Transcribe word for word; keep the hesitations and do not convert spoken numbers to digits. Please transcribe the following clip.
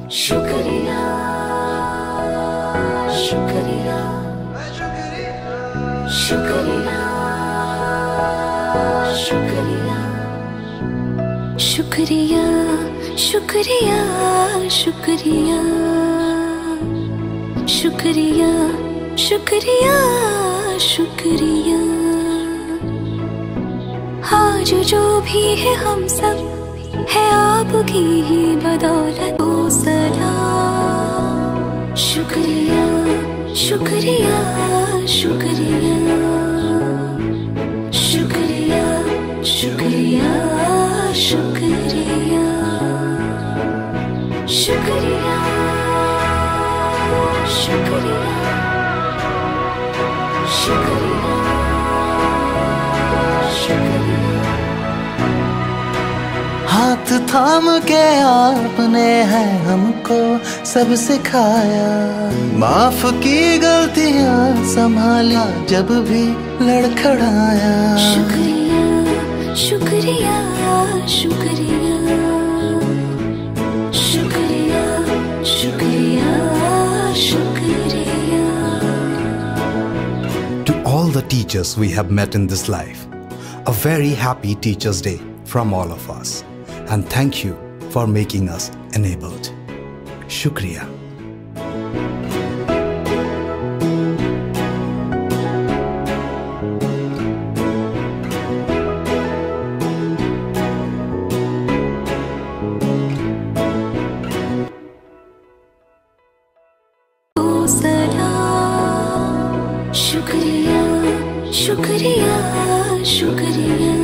शुक्रिया शुक्रिया शुक्रिया शुक्रिया शुक्रिया शुक्रिया शुक्रिया शुक्रिया शुक्रिया शुक्रिया। आज जो भी है हम सब है आपकी ही बदौलत। ओ सलाम शुक्रिया शुक्रिया शुक्रिया शुक्रिया शुक्रिया शुक्रिया शुक्रिया शुक्रिया शुक्रिया शुक्रिया। हाथ थाम के आपने है हमको सब सिखाया, माफ की गलतियां संभाला जब भी लड़खड़ाया। शुक्रिया शुक्रिया शुक्रिया शुक्रिया शुक्रिया शुक्रिया। To all the teachers we have met in this life, a very happy Teachers' Day from all of us. And thank you for making us enabled. Shukriya. शुक्रिया शुक्रिया शुक्रिया।